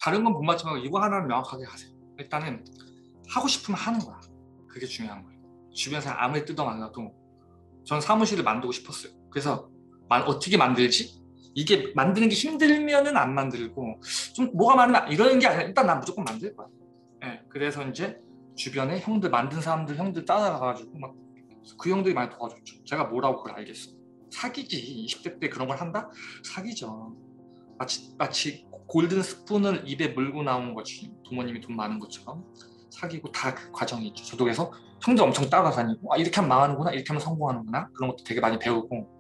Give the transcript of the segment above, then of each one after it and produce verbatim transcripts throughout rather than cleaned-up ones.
다른 건 못 맞지만 이거 하나는 명확하게 하세요. 일단은 하고 싶으면 하는 거야. 그게 중요한 거예요. 주변에서 아무리 뜯어만나도 전 사무실을 만들고 싶었어요. 그래서 어떻게 만들지? 이게 만드는 게 힘들면은 안 만들고 좀 뭐가 많으면 이러는 게 아니라 일단 난 무조건 만들 거야. 네, 그래서 이제 주변에 형들 만든 사람들 형들 따라가가지고 막 그 형들이 많이 도와줬죠. 제가 뭐라고 그걸 알겠어. 사기지. 이십 대 때 그런 걸 한다? 사기죠. 마치, 마치 골든 스푼을 입에 물고 나온 거지. 부모님이 돈 많은 것처럼 사기고 다 그 과정이 있죠. 저도 그래서 형들 엄청 따라다니고 아, 이렇게 하면 망하는구나, 이렇게 하면 성공하는구나, 그런 것도 되게 많이 배우고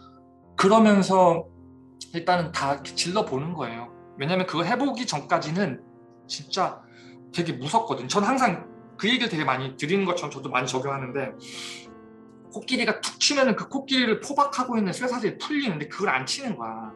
그러면서 일단은 다 질러보는 거예요. 왜냐면 그거 해보기 전까지는 진짜 되게 무섭거든. 전 항상 그 얘기를 되게 많이 드리는 것처럼 저도 많이 적용하는데 코끼리가 툭 치면은 그 코끼리를 포박하고 있는 쇠사슬이 풀리는데 그걸 안 치는 거야.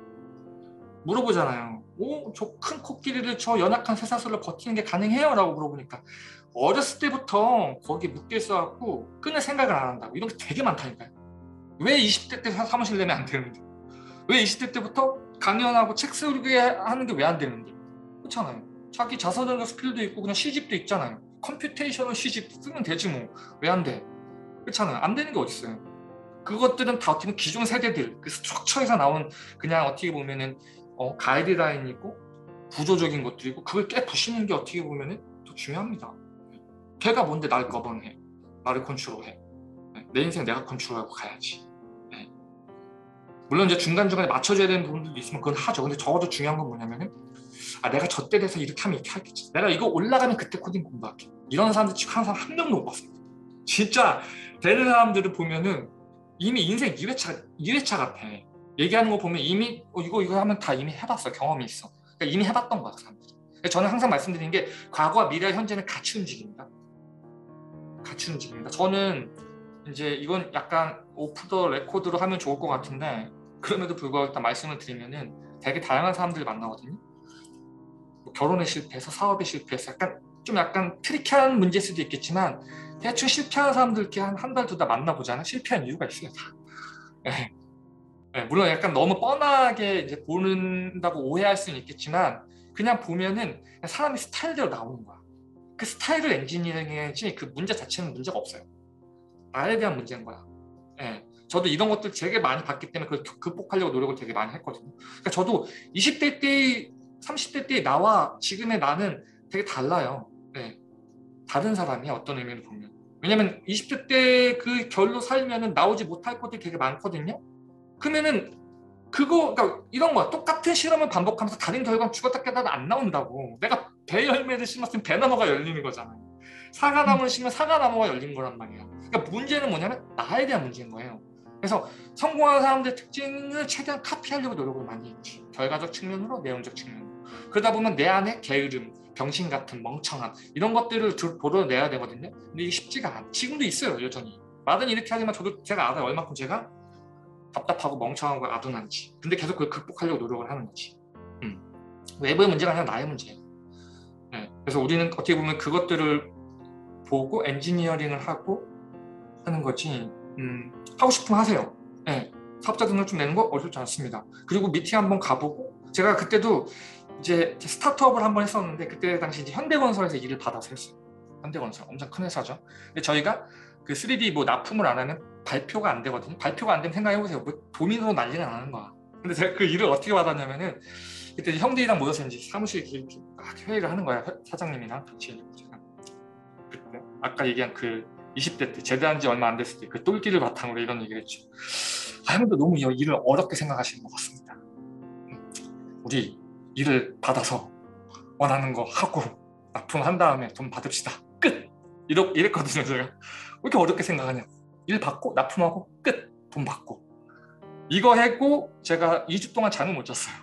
물어보잖아요. 오, 저 큰 코끼리를 저 연약한 쇠사슬로 버티는 게 가능해요? 라고 물어보니까 어렸을 때부터 거기에 묶여 있어갖고 끊을 생각을 안 한다고. 이런 게 되게 많다니까요. 왜 이십 대 때 사무실 내면 안 되는데? 왜 이십 대 때부터 강연하고 책 쓰게 하는 게 왜 안 되는데? 그렇잖아요. 자기 자서전적 스킬도 있고 그냥 시집도 있잖아요. 컴퓨테이셔널 시집 쓰면 되지 뭐. 왜 안 돼? 그렇잖아요. 안 되는 게 어딨어요. 그것들은 다 어떻게 보면 기존 세대들 그 스트럭처에서 나온 그냥 어떻게 보면은 어, 가이드라인이고 구조적인 것들이고 그걸 깨부시는 게 어떻게 보면은 더 중요합니다. 걔가 뭔데 날 거번해. 나를 컨트롤해. 내 인생 내가 컨트롤하고 가야지. 네. 물론 이제 중간중간에 맞춰줘야 되는 부분들도 있으면 그건 하죠. 근데 적어도 중요한 건 뭐냐면은 아 내가 저 때 돼서 이렇게 하면 이렇게 하겠지. 내가 이거 올라가면 그때 코딩 공부할게. 이런 사람들 지금 항상 한 명도 못 봤습니다. 진짜 되는 사람들을 보면은 이미 인생 이 회차, 이 회차 같아. 얘기하는 거 보면 이미 어, 이거 이거 하면 다 이미 해봤어. 경험이 있어. 그러니까 이미 해봤던 거야, 사람들이. 저는 항상 말씀드리는 게 과거와 미래, 현재는 같이 움직입니다. 같이 움직입니다. 저는 이제 이건 약간 오프 더 레코드로 하면 좋을 것 같은데 그럼에도 불구하고 일단 말씀을 드리면은 되게 다양한 사람들을 만나거든요. 뭐 결혼에 실패해서 사업에 실패해서 약간 좀 약간 트리키한 문제일 수도 있겠지만 대충 실패한 사람들 이렇게 한 한 달 두 달 만나보잖아. 실패한 이유가 있어요. 네. 네, 물론 약간 너무 뻔하게 이제 보는다고 오해할 수는 있겠지만 그냥 보면은 그냥 사람의 스타일대로 나오는 거야. 그 스타일을 엔지니어링해야지 그 문제 자체는 문제가 없어요. 나에 대한 문제인 거야. 네. 저도 이런 것들 되게 많이 봤기 때문에 그걸 극복하려고 노력을 되게 많이 했거든요. 그러니까 저도 이십 대 때, 삼십 대 때 나와 지금의 나는 되게 달라요. 네. 다른 사람이 어떤 의미로 보면. 왜냐면 이십 대 때 그 결로 살면은 나오지 못할 것들이 되게 많거든요. 그러면은 그거 그러니까 이런 거야. 똑같은 실험을 반복하면서 다른 결과는 죽었다 깨닫다 안 나온다고. 내가 배 열매를 심었으면 배나무가 열리는 거잖아요. 사과나무를 심으면 사과나무가 열린 거란 말이에요. 그러니까 문제는 뭐냐면 나에 대한 문제인 거예요. 그래서 성공하는 사람들의 특징을 최대한 카피하려고 노력을 많이 했지. 결과적 측면으로, 내용적 측면으로. 그러다 보면 내 안에 게으름, 병신 같은 멍청함 이런 것들을 도려내야 되거든요. 근데 이게 쉽지가 않아. 지금도 있어요, 여전히. 말은 이렇게 하지만 저도 제가 알아요. 얼마큼 제가 답답하고 멍청하고 아둔한지. 근데 계속 그걸 극복하려고 노력을 하는 거지. 음. 외부의 문제가 아니라 나의 문제예요. 네. 그래서 우리는 어떻게 보면 그것들을 보고 엔지니어링을 하고 하는 거지. 음, 하고 싶으면 하세요. 네. 사업자 등록 좀 내는 거 어렵지 않습니다. 그리고 미팅 한번 가보고 제가 그때도 이제 스타트업을 한번 했었는데 그때 당시 이제 현대건설에서 일을 받아서 했어요. 현대건설 엄청 큰 회사죠. 근데 저희가 그 쓰리디 뭐 납품을 안 하면 발표가 안 되거든요. 발표가 안 되면 생각해보세요. 뭐 도민으로 난리가 나는 거야. 근데 제가 그 일을 어떻게 받았냐면은 그때 형들이랑 모여서 이제 사무실에 이렇게 회의를 하는 거야. 사장님이랑 같이. 제가 그때 아까 얘기한 그 이십 대 때 제대한 지 얼마 안 됐을 때 그 똘끼를 바탕으로 이런 얘기를 했죠. 아, 형도 너무 일을 어렵게 생각하시는 것 같습니다. 우리 일을 받아서 원하는 거 하고 납품한 다음에 돈 받읍시다. 끝! 이러, 이랬거든요, 제가. 왜 이렇게 어렵게 생각하냐. 일 받고 납품하고 끝! 돈 받고. 이거 했고 제가 이 주 동안 잠을 못 잤어요.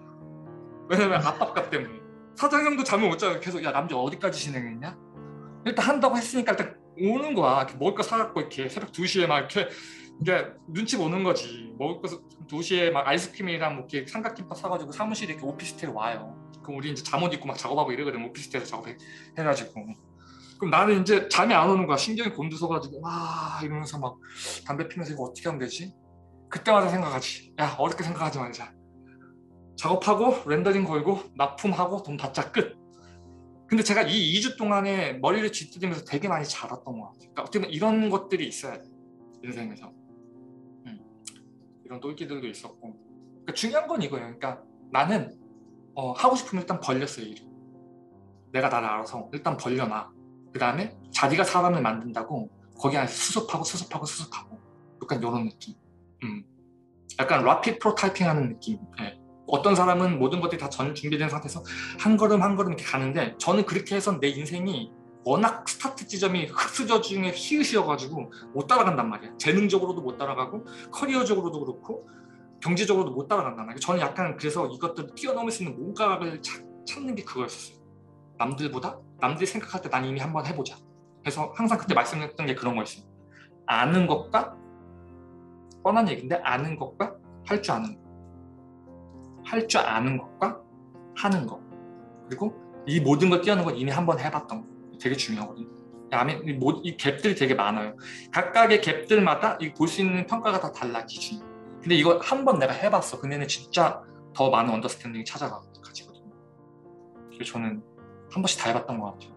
왜냐면 압박감 때문에. 사장님도 잠을 못 자고 계속 야 남자 어디까지 진행했냐? 일단 한다고 했으니까 일단 오는 거야. 먹을 거 사갖고 이렇게 새벽 두 시에 막 이렇게 이게 눈치 보는 거지. 먹을 거 두 시에 막 아이스크림이랑 뭐 이렇게 삼각김밥 사가지고 사무실에 이렇게 오피스텔에 와요. 그럼 우리 이제 잠옷 입고 막 작업하고 이러거든. 오피스텔에서 작업해가지고. 그럼 나는 이제 잠이 안 오는 거야. 신경이 곤두서가지고 와 이러면서 막 담배 피면서 이거 어떻게 하면 되지? 그때마다 생각하지. 야 어렵게 생각하지 말자. 작업하고 렌더링 걸고 납품하고 돈 받자 끝. 근데 제가 이 이 주 동안에 머리를 쥐뜯으면서 되게 많이 자랐던 것 같아요. 그러니까 어떻게 보면 이런 것들이 있어야 돼, 인생에서. 음, 이런 똘끼들도 있었고. 그러니까 중요한 건 이거예요. 그러니까 나는 어, 하고 싶으면 일단 벌렸어요, 일을. 내가 나를 알아서 일단 벌려놔. 그 다음에 자기가 사람을 만든다고 거기 안에서 수습하고 수습하고 수습하고 약간 이런 느낌. 음. 약간 라피드 프로타이핑 하는 느낌. 예. 어떤 사람은 모든 것들이 다 전 준비된 상태에서 한 걸음 한 걸음 이렇게 가는데 저는 그렇게 해서 내 인생이 워낙 스타트 지점이 흑수저 중에 히읗이어가지고 못 따라간단 말이야. 재능적으로도 못 따라가고 커리어적으로도 그렇고 경제적으로도 못 따라간단 말이야. 저는 약간 그래서 이것들을 뛰어넘을 수 있는 뭔가를 찾, 찾는 게 그거였어요. 남들보다 남들이 생각할 때 난 이미 한번 해보자. 그래서 항상 그때 말씀드렸던 게 그런 거였어요. 아는 것과 뻔한 얘기인데 아는 것과 할 줄 아는 것. 할 줄 아는 것과 하는 것. 그리고 이 모든 걸 뛰어넘는 건 이미 한번 해봤던 거. 되게 중요하거든요. 다음에 이, 모, 이 갭들이 되게 많아요. 각각의 갭들마다 볼 수 있는 평가가 다 달라, 기준이. 근데 이거 한 번 내가 해봤어. 그러면 진짜 더 많은 언더스탠딩이 찾아가지거든요. 그래서 저는 한 번씩 다 해봤던 것 같아요.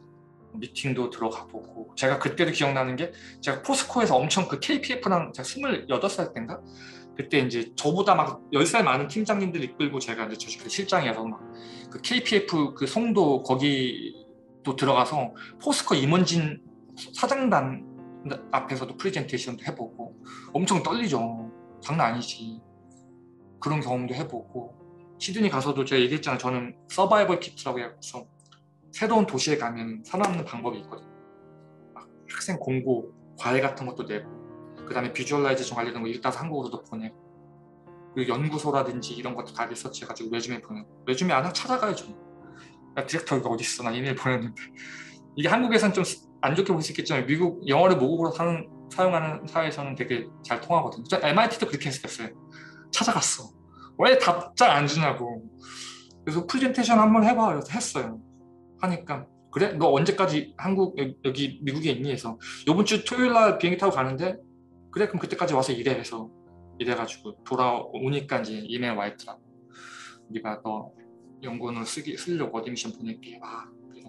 미팅도 들어가 보고. 제가 그때도 기억나는 게 제가 포스코에서 엄청 그 케이피에프랑 제가 스물여덟 살 때인가? 그때 이제 저보다 막 열 살 많은 팀장님들 이끌고 제가 이제 저 실장이어서 막 그 케이피에프 그 송도 거기도 들어가서 포스코 임원진 사장단 앞에서도 프레젠테이션도 해보고 엄청 떨리죠. 장난 아니지. 그런 경험도 해보고 시드니 가서도 제가 얘기했잖아요. 저는 서바이벌 키트라고 해서 새로운 도시에 가면 살아남는 방법이 있거든요. 막 학생 공고, 과외 같은 것도 내고 그 다음에 비주얼라이제이션 관련된 거 읽다가 한국어로도 보내고 그리고 연구소라든지 이런 것도 다 리서치해가지고 레주메 보내고 레주메 안 하고 찾아가야죠. 야, 디렉터가 어딨어? 나 이메일 보냈는데 이게 한국에서는 좀 안 좋게 볼 수 있겠지만 미국 영어를 모국어로 사는, 사용하는 사회에서는 되게 잘 통하거든요. 저 엠아이티도 그렇게 했었어요. 찾아갔어. 왜 답장 안 주냐고. 그래서 프레젠테이션 한번 해봐. 그래서 했어요. 하니까 그래? 너 언제까지 한국 여기 미국에 있니? 해서 이번 주 토요일 날 비행기 타고 가는데 그래 그럼 그때까지 와서 일해 해서 이래가지고 돌아오니까 이제 이메일 와 있더라고. 우리가 너 연구원을 쓰기 쓰려고 어드미션 보낼게. 와.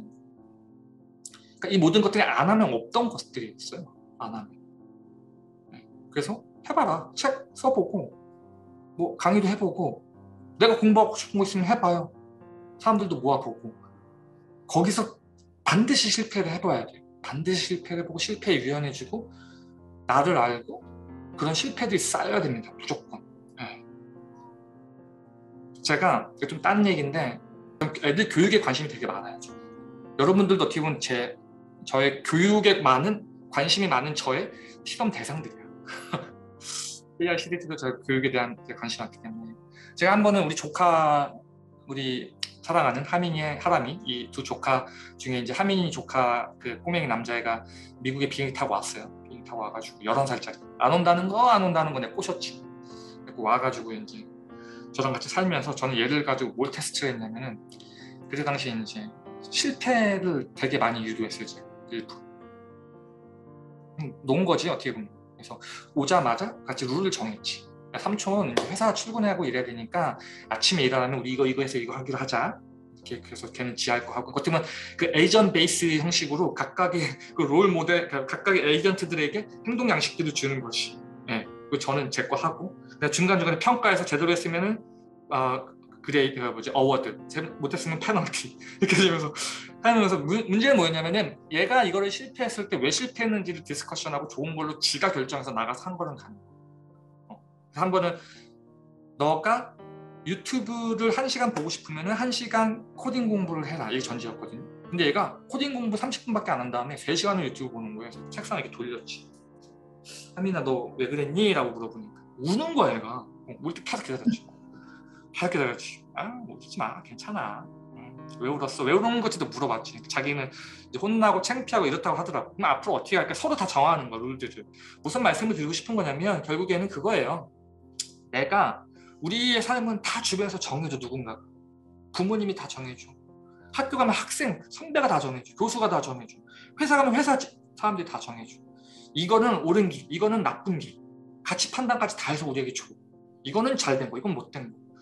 그러니까 이 모든 것들이 안 하면 없던 것들이 있어요. 안 하면. 네. 그래서 해봐라. 책 써보고 뭐 강의도 해보고 내가 공부하고 싶은 거 있으면 해봐요. 사람들도 모아보고 거기서 반드시 실패를 해봐야 돼요. 반드시 실패를 해보고 실패에 유연해지고 나를 알고 그런 실패들이 쌓여야 됩니다. 무조건. 네. 제가 좀 딴 얘기인데 애들 교육에 관심이 되게 많아요. 여러분들도 어떻게 보면 제, 저의 교육에 많은 관심이 많은 저의 시험 대상들이에요. 에이아이 시리즈도 저 교육에 대한 관심이 많기 때문에 제가 한 번은 우리 조카 우리 사랑하는 하민이의 하람이 이 두 조카 중에 이제 하민이 조카 그 꼬맹이 남자애가 미국에 비행기 타고 왔어요. 비행기 타고 와가지고 열한 살짜리 안 온다는 거 안 온다는 거 내가 꼬셨지. 그리고 와가지고 이제 저랑 같이 살면서 저는 얘를 가지고 뭘 테스트를 했냐면은 그때 당시에 이제 실패를 되게 많이 유도했어요. 제가 일부러 놓은 거지 어떻게 보면. 그래서 오자마자 같이 룰을 정했지. 야, 삼촌 회사 출근하고 이래야 되니까 아침에 일어나면 우리 이거 이거 해서 이거 하기로 하자. 이렇게 그래서 걔는 지할 거 하고 어떻게 보면 그 에이전 베이스 형식으로 각각의 그 롤 모델 각각의 에이전트들에게 행동 양식들을 주는 것이. 예. 그리고 저는 제 거 하고 중간 중간에 평가해서 제대로 했으면은 아 그레이드 뭐지 어워드 못했으면 페널티 이렇게 되면서 하면서 문제는 뭐였냐면은 얘가 이거를 실패했을 때 왜 실패했는지를 디스커션하고 좋은 걸로 지가 결정해서 나가서 한 거는 가는 거야. 어. 한 번은 너가 유튜브를 한 시간 보고 싶으면은 한 시간 코딩 공부를 해라 이게 전제였거든요. 근데 얘가 코딩 공부 삼십 분밖에 안 한 다음에 세 시간을 유튜브 보는 거예요. 그래서 책상에 이렇게 돌렸지. 하민아 너 왜 그랬니? 라고 물어보니까 우는 거야 얘가. 어, 우리 때 계속 기다렸지. 계속 기다렸지. 아 울지 마 괜찮아. 응. 왜 울었어? 왜 우는 건지도 물어봤지. 자기는 이제 혼나고 창피하고 이렇다고 하더라고. 그럼 앞으로 어떻게 할까? 서로 다 정하는 거야 룰들을. 무슨 말씀을 드리고 싶은 거냐면 결국에는 그거예요. 내가 우리의 삶은 다 주변에서 정해줘. 누군가가 부모님이 다 정해줘. 학교 가면 학생 선배가 다 정해줘. 교수가 다 정해줘. 회사 가면 회사 사람들이 다 정해줘. 이거는 옳은 길, 이거는 나쁜 길. 가치 판단까지 다 해서 우리에게 줘. 이거는 잘 된 거, 이건 못 된 거.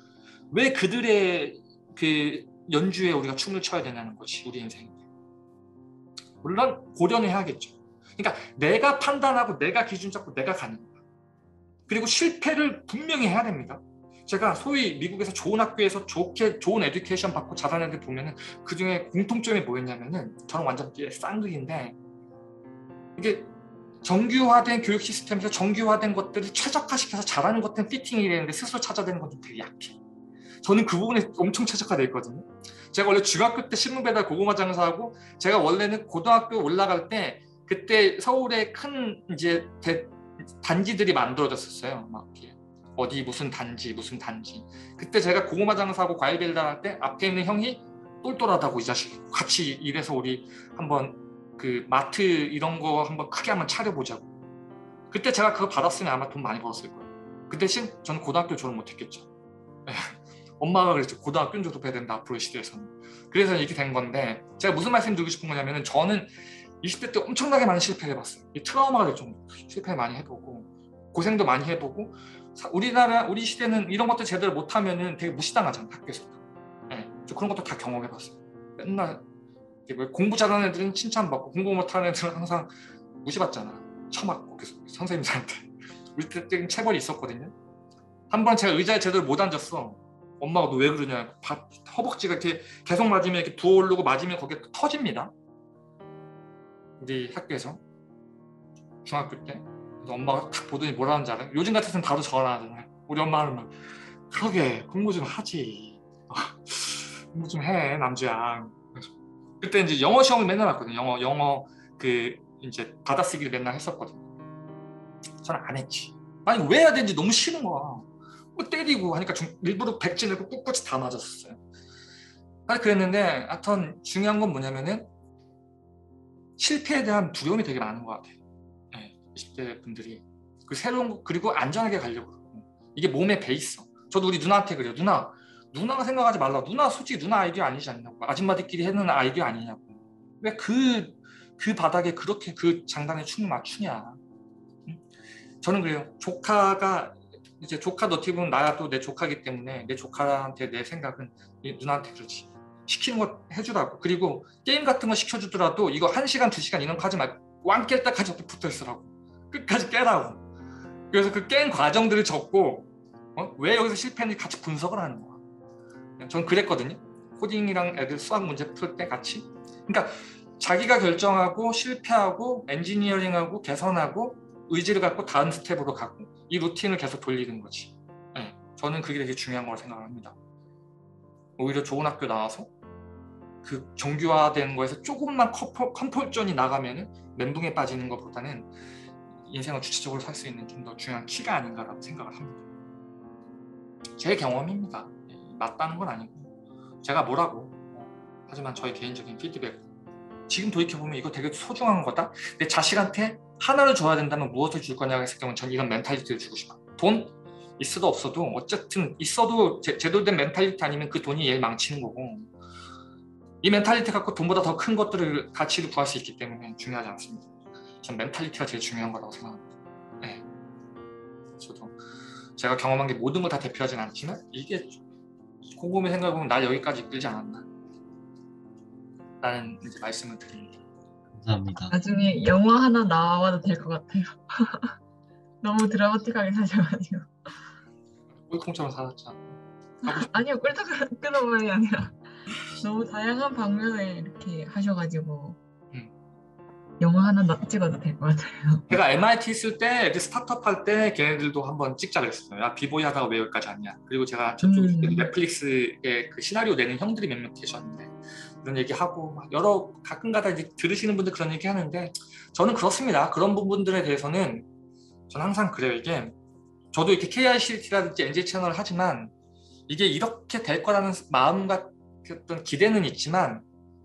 왜 그들의 그 연주에 우리가 춤을 춰야 되냐는 것이 우리 인생인데. 물론 고려는 해야겠죠. 그러니까 내가 판단하고 내가 기준 잡고 내가 가는 거야. 그리고 실패를 분명히 해야 됩니다. 제가 소위 미국에서 좋은 학교에서 좋게 좋은 에듀케이션 받고 자란 애들 보면은 그 중에 공통점이 뭐였냐면은 저는 완전 쌍극인데 이게 정규화된 교육 시스템에서 정규화된 것들을 최적화시켜서 잘하는 것들은 피팅이 되는데 스스로 찾아내는 건 좀 되게 약해. 저는 그 부분에 엄청 최적화되어 있거든요. 제가 원래 중학교 때 신문 배달 고구마 장사하고 제가 원래는 고등학교 올라갈 때 그때 서울에 큰 이제 대, 단지들이 만들어졌었어요. 막 이렇게 어디 무슨 단지 무슨 단지. 그때 제가 고구마 장사하고 과일 배달할 때 앞에 있는 형이 똘똘하다고 이 자식 같이 일해서 우리 한번 그 마트 이런 거 한번 크게 한번 차려보자고. 그때 제가 그거 받았으면 아마 돈 많이 벌었을 거예요. 그 대신 저는 고등학교 졸업 못했겠죠. 엄마가 그랬죠. 고등학교는 졸업해야 된다 앞으로의 시대에서는. 그래서 이렇게 된 건데 제가 무슨 말씀 드리고 싶은 거냐면은 저는 이십 대 때 엄청나게 많은 실패를 해봤어요. 이 트라우마가 될 정도로 실패 많이 해보고 고생도 많이 해보고 우리나라 우리 시대는 이런 것도 제대로 못하면은 되게 무시당하잖아요. 학교에서도. 네, 저 그런 것도 다 경험해봤어요. 맨날 공부 잘하는 애들은 칭찬받고 공부 못하는 애들은 항상 무시받잖아. 처맞고 계속 선생님들한테. 우리 때 체벌이 있었거든요. 한 번 제가 의자에 제대로 못 앉았어. 엄마가 너 왜 그러냐. 허벅지가 이렇게 계속 맞으면 이렇게 부어오르고 맞으면 거기에 터집니다. 우리 학교에서 중학교 때. 그래서 엄마가 딱 보더니 뭐라 하는지 알아요? 요즘 같았으면 바로 전화하잖아요. 우리 엄마는 막 그러게 공부 좀 하지. 공부 좀 해 남주야. 그때 이제 영어 시험을 맨날 봤거든요. 영어 영어 그 이제 받아쓰기를 맨날 했었거든요. 저는 안 했지. 아니 왜 해야 되는지 너무 싫은 거야. 뭐 때리고 하니까 좀 일부러 백진을 꿋꿋이 다 맞았었어요. 아니 그랬는데 하여튼 중요한 건 뭐냐면은 실패에 대한 두려움이 되게 많은 것 같아요. 네, 이십 대 분들이 그 새로운 거 그리고 안전하게 가려고 그러고 이게 몸에 배 있어. 저도 우리 누나한테 그래요. 누나 누나가 생각하지 말라. 누나 솔직히 누나 아이디어 아니지 않냐고. 아줌마들끼리 해놓은 아이디어 아니냐고. 왜 그 그 바닥에 그렇게 그 장단에 춤을 맞추냐. 저는 그래요. 조카가 이제 조카 너티브는 나도 내 조카기 때문에 내 조카한테 내 생각은 누나한테 그렇지. 시키는 거 해주라고. 그리고 게임 같은 거 시켜주더라도 이거 한 시간, 두 시간 이런 거 하지 말고 왕 깰 때까지 옆에 붙어 있으라고. 끝까지 깨라고. 그래서 그 깬 과정들을 적고 어? 왜 여기서 실패했는지 같이 분석을 하는 거야. 전 그랬거든요. 코딩이랑 애들 수학 문제 풀 때 같이. 그러니까 자기가 결정하고 실패하고 엔지니어링하고 개선하고 의지를 갖고 다음 스텝으로 가고 이 루틴을 계속 돌리는 거지. 네, 저는 그게 되게 중요한 거라고 생각합니다. 오히려 좋은 학교 나와서 그 정규화된 거에서 조금만 컴포트존이 나가면은 멘붕에 빠지는 것보다는 인생을 주체적으로 살 수 있는 좀 더 중요한 키가 아닌가라고 생각을 합니다. 제 경험입니다. 맞다는 건 아니고 제가 뭐라고 어, 하지만 저의 개인적인 피드백. 지금 돌이켜보면 이거 되게 소중한 거다. 내 자식한테 하나를 줘야 된다면 무엇을 줄 거냐고 했을 경우는 전 이런 멘탈리티를 주고 싶어요. 돈 있어도 없어도 어쨌든 있어도 제, 제대로 된 멘탈리티 아니면 그 돈이 얘를 망치는 거고 이 멘탈리티 갖고 돈보다 더 큰 것들을 가치를 구할 수 있기 때문에 중요하지 않습니다. 전 멘탈리티가 제일 중요한 거라고 생각합니다. 네. 저도 제가 경험한 게 모든 걸 다 대표하진 않지만 이게 곰곰이 생각해보면 날 여기까지 이끌지 않았나 라는 이제 말씀을 드립니다. 감사합니다. 나중에 영화 하나 나와도 될 것 같아요. 너무 드라마틱하게 사셔가지고. 꿀통처럼 살았잖아. 아니요, 꿀통처럼이 아니라 너무 다양한 방면에 이렇게 하셔가지고 음. 영화 하나 나, 찍어도 될 것 같아요. 제가 엠아이티 있을 때 애들 스타트업 할 때 걔네들도 한번 찍자 그랬어요. 야 비보이 하다가 왜 여기까지 왔냐. 그리고 제가 저쪽에 음. 넷플릭스에 그 시나리오 내는 형들이 몇몇 계셨는데 그런 얘기하고 막 여러 가끔가다 이제 들으시는 분들 그런 얘기 하는데 저는 그렇습니다. 그런 부분들에 대해서는 저는 항상 그래요. 이게 저도 이렇게 케이아이씨티라든지 엔제이 채널을 하지만 이게 이렇게 될 거라는 마음과 어떤 기대는 있지만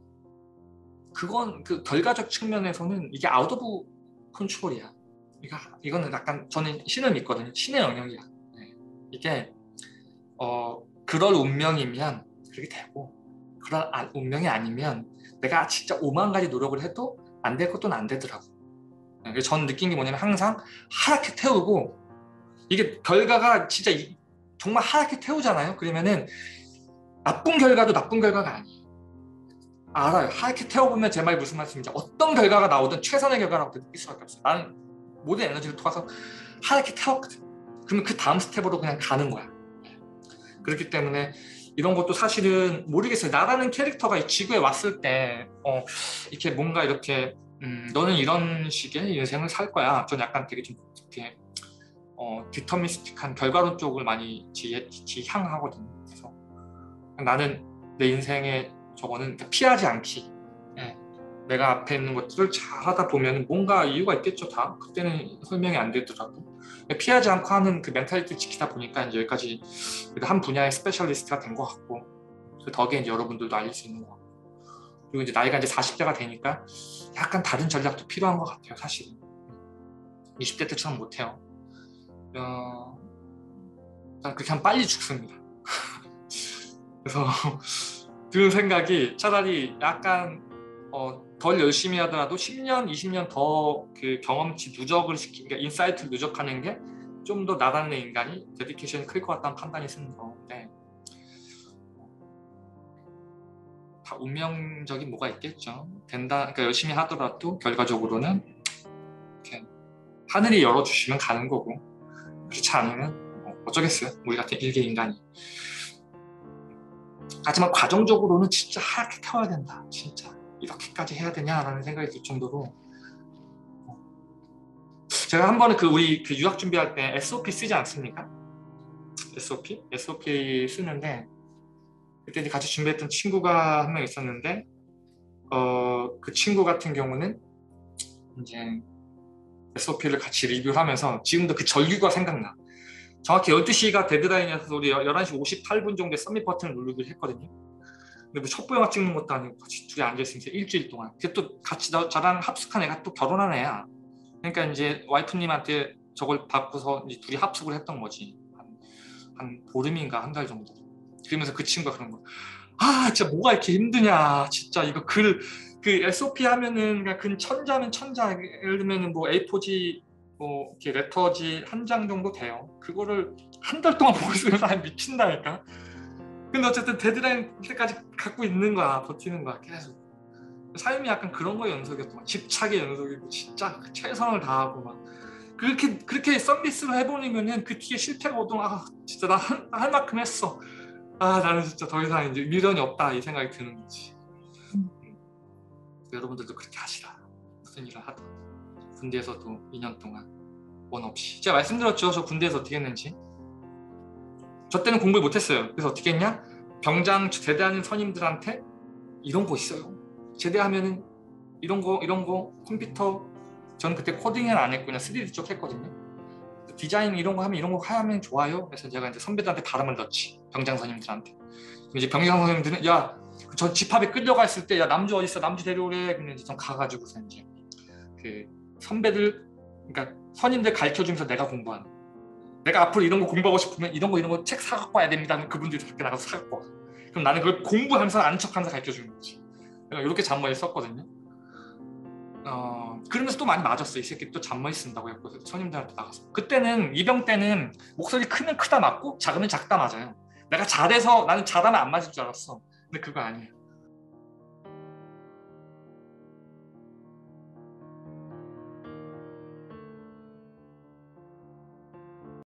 그건 그 결과적 측면에서는 이게 아웃 오브 컨트롤이야. 그러니까 이거는 약간 저는 신을 믿거든요. 신의 영역이야. 네. 이게 어 그럴 운명이면 그렇게 되고 그런 운명이 아니면 내가 진짜 오만 가지 노력을 해도 안 될 것도 안 되더라고. 네. 그래서 저는 느낀 게 뭐냐면 항상 하얗게 태우고 이게 결과가 진짜 이, 정말 하얗게 태우잖아요. 그러면은 나쁜 결과도 나쁜 결과가 아니에요. 알아요. 하얗게 태워보면 제 말이 무슨 말씀인지, 어떤 결과가 나오든 최선의 결과라고 느낄 수밖에 없어요. 나는 모든 에너지를 통해서 하얗게 태웠거든. 그러면 그 다음 스텝으로 그냥 가는 거야. 그렇기 때문에 이런 것도 사실은 모르겠어요. 나라는 캐릭터가 이 지구에 왔을 때 어, 이렇게 뭔가 이렇게 음, 너는 이런 식의 인생을 살 거야. 전 약간 되게 좀 이렇게 어, 디터미스틱한 결과론 쪽을 많이 지, 지향하거든요. 그래서 나는 내 인생에 저거는 피하지 않기. 예. 내가 앞에 있는 것들을 잘 하다 보면 뭔가 이유가 있겠죠. 다 그때는 설명이 안 되더라도 피하지 않고 하는 그 멘탈리티를 지키다 보니까 이제 여기까지 한 분야의 스페셜리스트가 된 것 같고, 그 덕에 이제 여러분들도 알릴 수 있는 것 같고, 그리고 이제 나이가 이제 사십 대가 되니까 약간 다른 전략도 필요한 것 같아요. 사실은 이십 대 때처럼 못해요. 어, 그렇게 하면 빨리 죽습니다. 그래서 드는 생각이 차라리 약간 어, 덜 열심히 하더라도 십 년, 이십 년 더 그 경험치 누적을 시키는, 그러니까 인사이트를 누적하는 게 좀 더 나다는 인간이 데디케이션이 클 것 같다는 판단이 쓰는 건데, 다 운명적인 뭐가 있겠죠. 된다, 그러니까 열심히 하더라도 결과적으로는 이렇게 하늘이 열어주시면 가는 거고, 그렇지 않으면 뭐 어쩌겠어요. 우리 같은 일개 인간이. 하지만 과정적으로는 진짜 하얗게 태워야 된다. 진짜 이렇게까지 해야 되냐라는 생각이 들 정도로. 제가 한 번에 그 우리 그 유학 준비할 때 에스오피 쓰지 않습니까? 에스오피? 에스오피 쓰는데, 그때 이제 같이 준비했던 친구가 한 명 있었는데, 어, 그 친구 같은 경우는 이제 에스오피를 같이 리뷰를 하면서 지금도 그 절규가 생각나. 정확히 열두 시가 데드라인이어서 우리 열한 시 오십팔 분 정도에 서밋 버튼을 누르기로 했거든요. 근데 뭐 첩보 영화 찍는 것도 아니고 같이 둘이 앉아있으니까 일주일 동안. 그게 또 같이 나, 저랑 합숙한 애가 또 결혼한 애야. 그러니까 이제 와이프님한테 저걸 받고서 이제 둘이 합숙을 했던 거지. 한, 한 보름인가 한 달 정도. 그러면서 그 친구가 그런 거. 아, 진짜 뭐가 이렇게 힘드냐. 진짜 이거 글, 그 에스오피 하면은 그냥 근 천자면 천자. 예를 들면은 뭐 에이 포지, 뭐 이렇게 레터지 한 장 정도 돼요. 그거를 한 달 동안 보고 있으면 사람 미친다니까. 근데 어쨌든 데드라인 때까지 갖고 있는 거야. 버티는 거야. 계속. 삶이 약간 그런 거의 연속이었던 거야. 집착의 연속이고 진짜 최선을 다하고 막 그렇게 그렇게 서비스를 해버리면은 그 뒤에 실패가 오동, 아 진짜 나 할 만큼 했어. 아 나는 진짜 더 이상 이제 미련이 없다 이 생각이 드는 거지. 음. 여러분들도 그렇게 하시라. 무슨 일을 하든 군대에서도 이 년 동안 원 없이. 제가 말씀드렸죠. 저 군대에서 어떻게 했는지. 저 때는 공부를 못했어요. 그래서 어떻게 했냐? 병장 제대하는 선임들한테 이런 거 있어요. 제대하면은 이런 거 이런 거 컴퓨터, 저는 그때 코딩은 안 했고 그냥 쓰리디 쪽 했거든요. 디자인 이런 거 하면 이런 거 하면 좋아요. 그래서 제가 이제 선배들한테 바람을 넣지. 병장 선임들한테. 이제 병장 선임들은 야, 저 집합에 끌려가 있을 때 야 남주 어디 있어? 남주 데려오래. 그러면 이제 좀 가가지고서 이제 그 선배들, 그러니까 선임들 가르쳐 주면서 내가 공부하는. 내가 앞으로 이런 거 공부하고 싶으면 이런 거 이런 거 책 사갖고 와야 됩니다. 그럼 그분들이 밖에 나가서 사갖고 와. 그럼 나는 그걸 공부하면서 아는 척하면서 가르쳐 주는 거지. 이렇게 잔머리 썼거든요. 어, 그러면서 또 많이 맞았어. 이 새끼 또 잔머리 쓴다고 했고 선임들한테 나가서. 그때는 이병 때는 목소리 크면 크다 맞고 작으면 작다 맞아요. 내가 잘해서 나는 잘하면 안 맞을 줄 알았어. 근데 그거 아니에요.